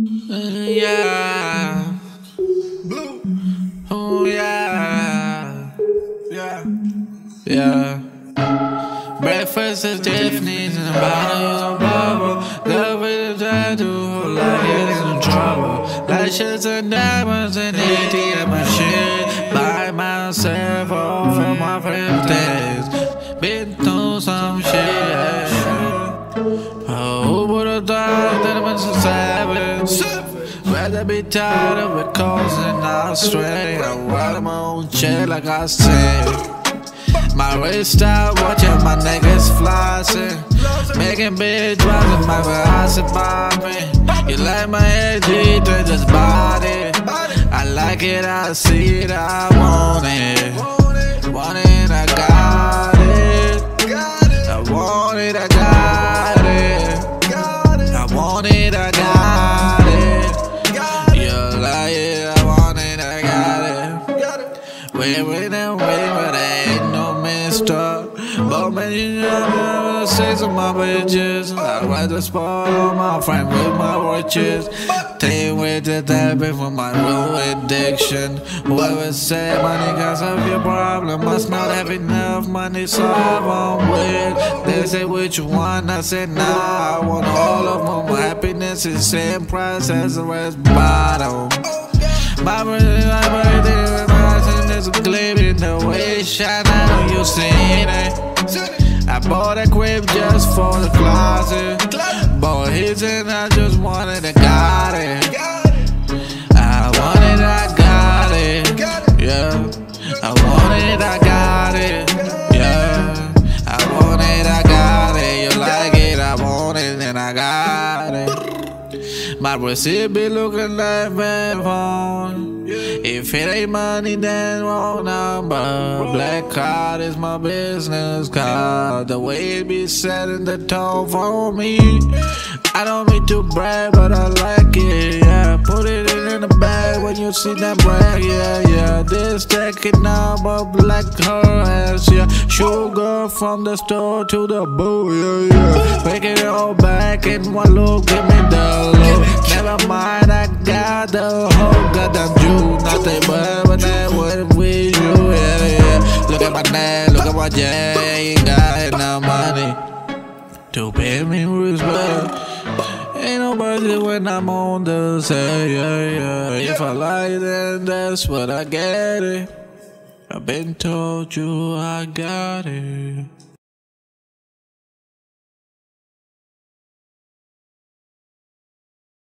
Yeah. Blue. Oh yeah. Yeah. Yeah. Breakfast is Tiffany's and a bottle of bubble. Love with a tattoo, like it's in trouble. Lashes and diamonds and ATM machine. By myself, all for my birthdays. Been through some shit. Who would've thought that it was so savage? Rather be tired of it causing our strain. I ride my own shit like I said. My wrist out, watching my niggas flossing. Making big drops in my Versace popping. You like my energy, to just body. I like it, I see it, I want it. Want it, I got it. I want it, I got it. I want it, I got it. You like it, I want it, I got it. Wait, but I ain't no mister. But man, you never say to my bitches. I'd rather spoil my friend with my riches. Stay with the therapy for my real addiction. Whoever said money cause of your problem must not have enough money, so I'm weird. They say which one, I said nah, I want all of them. My happiness is same price as the rest bottom. My birthday, there's a gleam in the way it shine. I know you seen it. I bought a crib just for the closet. Bought his and I just wanted it, got it. I want it, I got it. Yeah. I want it, I got it. Yeah. I want it, I got it. You like it, I want it, and I got it. My receipt be looking like my phone. If it ain't money, then wrong number. Black card is my business card. The way it be setting the tone for me. I don't mean to brag, but I like it. Yeah, put it in the bag when you see that brag. Yeah. This taking out but black her ass. Yeah, sugar from the store to the boo. Yeah. Make it all back in one look. Give me the look. Never mind, I got the whole goddamn juice. Nothing but that what we do. Yeah. Look at my dad, look at my jack. Ain't got enough money to pay me respect. Ain't nobody when I'm on the side. Yeah. If I like, then that's what I get it. I've been told you I got it.